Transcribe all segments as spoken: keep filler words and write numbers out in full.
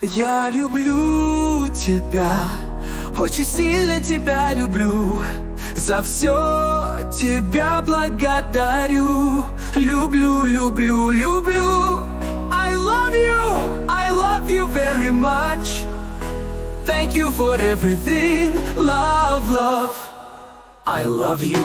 Я люблю тебя, очень сильно тебя люблю. За все тебя благодарю. Люблю, люблю, люблю. I love you, I love you very much. Thank you for everything. Love, love, I love you.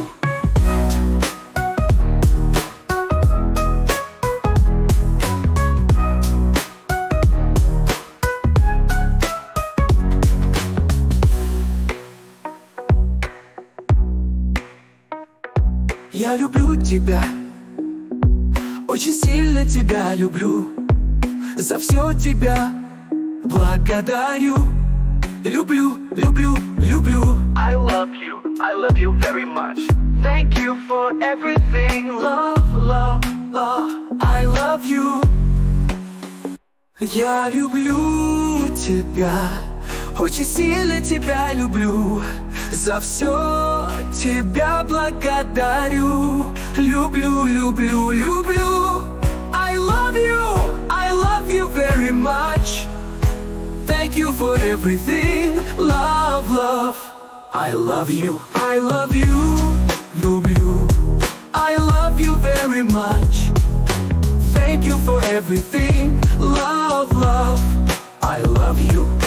Я люблю тебя, очень сильно тебя люблю. За все тебя благодарю. Люблю, люблю, люблю. I love you, I love you very much. Thank you for everything. Love, love, love, I love you. Я люблю тебя, очень сильно тебя люблю. За все тебя благодарю. Люблю, люблю, люблю. I love you, I love you very much. Thank you for everything. Love, love, I love you. I love you, люблю. I love you very much. Thank you for everything. Love, love, I love you.